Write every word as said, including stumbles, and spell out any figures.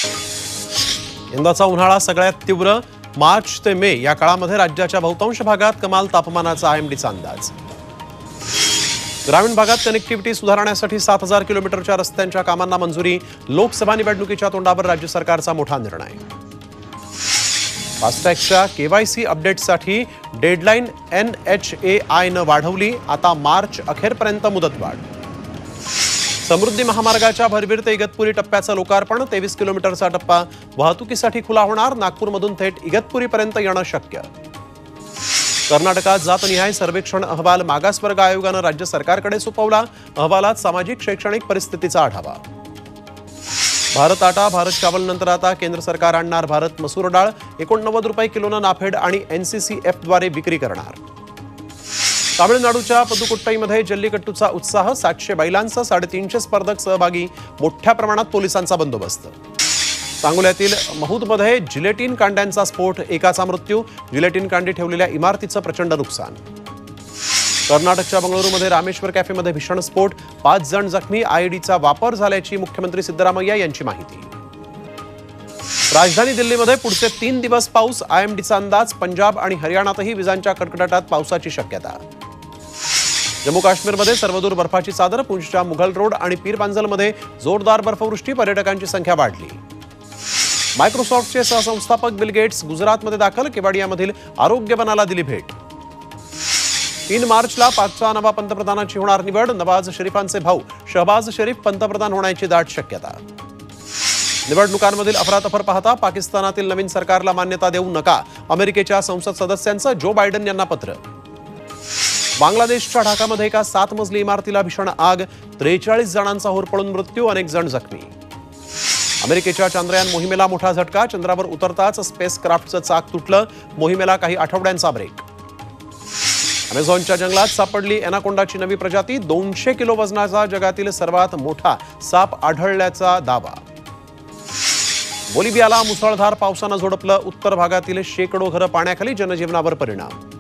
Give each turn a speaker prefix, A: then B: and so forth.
A: यंदाचा उन्हाळा सगळ्यात तीव्र. मार्च ते मे या काळामध्ये राज्याच्या बहुतांश भागात कमाल तापमानाचा आयएमडीचा अंदाज. ग्रामीण भागात कनेक्टिव्हिटी सुधारण्यासाठी सात हजार किलोमीटरच्या रस्त्यांच्या कामांना मंजुरी. लोकसभा निवडणुकीच्या तोंडावर राज्य सरकारचा मोठा निर्णय. फास्टॅगच्या केवायसी अपडेटसाठी डेडलाईन एन एच ए आयनं वाढवली. आता मार्च अखेरपर्यंत मुदतवाढ. समृद्धी महामार्गाच्या भरभीर ते इगतपुरी टप्प्याचं लोकार्पण. तेवीस किलोमीटरचा टप्पा वाहतुकीसाठी खुला होणार. नागपूरमधून थेट इगतपुरीपर्यंत येणं शक्य. कर्नाटकात जातनिहाय सर्वेक्षण अहवाल मागासवर्ग आयोगानं राज्य सरकारकडे सोपवला. अहवालात सामाजिक शैक्षणिक परिस्थितीचा आढावा. भारत आटा भारत चावल नंतर आता केंद्र सरकार आणणार भारत मसूर डाळ. एकोणनव्वद रुपये किलोनं नाफेड आणि एनसीसीएफद्वारे विक्री करणार. तामिळनाडूच्या पदुकोट्टईमध्ये जल्लीकट्टूचा उत्साह. सातशे बैलांसह साडेतीनशे स्पर्धक सहभागी. मोठ्या प्रमाणात पोलिसांचा बंदोबस्त. सांगोल्यातील महूदमध्ये जिलेटिन कांड्यांचा स्फोट. एकाचा मृत्यू. जिलेटिन कांडी ठेवलेल्या इमारतीचं प्रचंड नुकसान. कर्नाटकच्या बंगळुरूमध्ये रामेश्वर कॅफेमध्ये भीषण स्फोट. पाच जण जखमी. आयईडीचा वापर झाल्याची मुख्यमंत्री सिद्धरामय्या यांची माहिती. राजधानी दिल्लीमध्ये पुढचे तीन दिवस पाऊस. आयएमडीचा अंदाज. पंजाब आणि हरियाणातही विजांच्या कडकडाटात पावसाची शक्यता. जम्मू काश्मीरमध्ये सर्वदूर बर्फाची चादर. पुंछच्या मुघल रोड आणि पीरपांजलमध्ये जोरदार बर्फवृष्टी. पर्यटकांची संख्या वाढली. मायक्रोसॉफ्टचे सहसंस्थापक बिल गेट्स गुजरातमध्ये दाखल. केवाडियामधील आरोग्य वनाला दिली भेट. तीन मार्चला पाचच्या नवा पंतप्रधानाची होणार निवड. नवाज शरीफांचे भाऊ शहबाज शरीफ पंतप्रधान होण्याची दाट शक्यता. निवडणुकांमधील अफरातफर पाहता पाकिस्तानातील नवीन सरकारला मान्यता देऊ नका. अमेरिकेच्या संसद सदस्यांचं जो बायडन यांना पत्र. बांगलादेशच्या ढाकामध्ये एका सात मजली इमारतीला भीषण आग. त्रेचाळीस जणांचा होरपळून मृत्यू. अनेक जण जखमी. अमेरिकेच्या चांद्रयान मोहिमेला मोठा झटका. चंद्रावर उतरताच स्पेसक्राफ्टचं चाक तुटलं. मोहिमेला काही आठवड्यांचा ब्रेक. अमेझॉनच्या जंगलात सापडली एनाकोंडाची नवी प्रजाती. दोनशे किलो वजनाचा जगातील सर्वात मोठा साप आढळल्याचा दावा. बोलिव्हियाला मुसळधार पावसानं झोडपलं. उत्तर भागातील शेकडो घरं पाण्याखाली. जनजीवनावर परिणाम.